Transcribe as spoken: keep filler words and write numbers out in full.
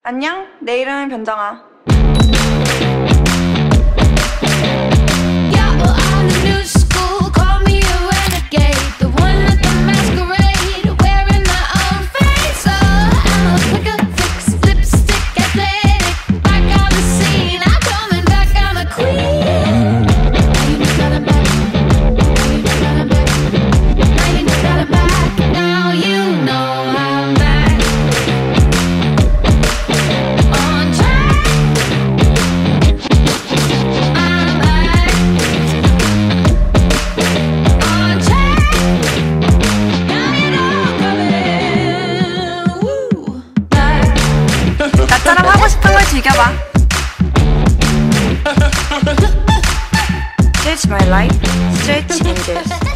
안녕, 내 이름은 변정하. 나처럼 하고 싶은 걸 즐겨봐. Stretch my life, 스트레치엔젤스.